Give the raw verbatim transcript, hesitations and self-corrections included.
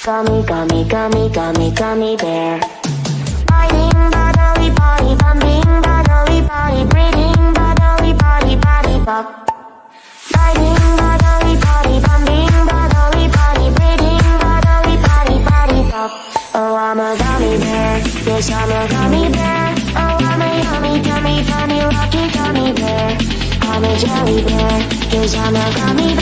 Gummy, gummy, gummy, gummy, gummy bear. Biting, bodily, body, bumping, bodily, body, breathing, bodily, body, body, bop. Biting, bodily, body, bumping, bodily, body, breathing, bodily, body, body, bop. Oh, I'm a gummy bear. Yes, I'm a gummy bear. Oh, I'm a yummy, gummy, funny, lucky gummy bear. I'm a jelly bear. Yes, I'm a gummy